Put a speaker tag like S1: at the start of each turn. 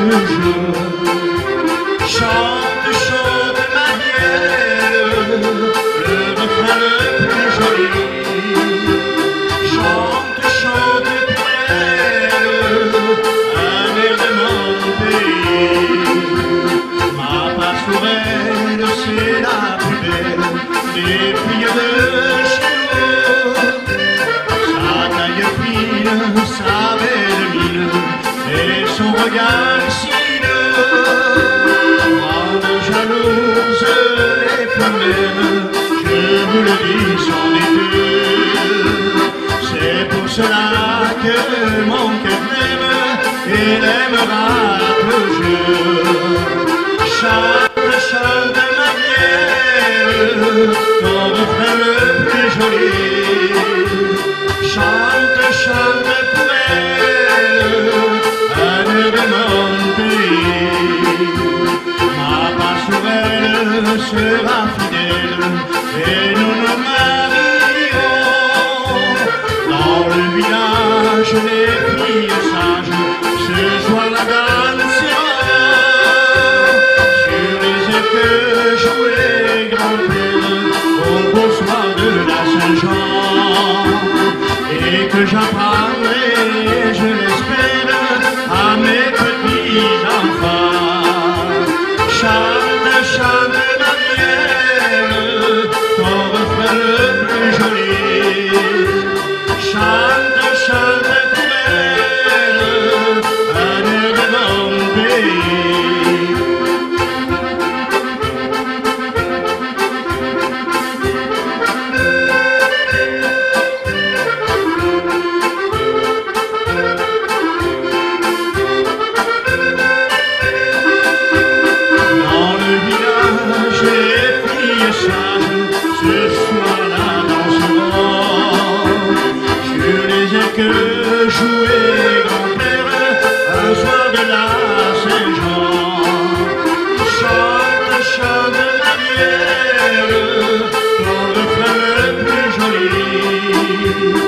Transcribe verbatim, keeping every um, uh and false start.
S1: jour. Chante, chante ma miel, le refrain le plus joli. Chante, chante miel, un air de mon pays. Ma pastourelle, c'est la plus belle des filles de chez nous. Sa taille fine, sa belle mine et son regard cine rendre jalouse les femmes. Je vous le dis sans détour, c'est pour cela que mon cœur l'aime et l'aimera toujours. Chante, chante ma miel, ton refrain le plus joli. Chante, chante pour elle, un air de mon pays. Ma pastourelle sera fidèle et nous nous marierons dans le village des filles sages. Ce soir la dansera sur les airs que jouait grand-père au beau soir de la Saint-Jean, et que j'apprendrai, je l'espère, à mes petits-enfants. Chante, chante ma miel, ton refrain le plus joli. Chante, chante pour elle, un air de mon pays. Ce soir-là danseront sur les airs que jouait grand-père un soir de la Saint-Jean. Chante, chante ma miel, ton refrain le plus joli.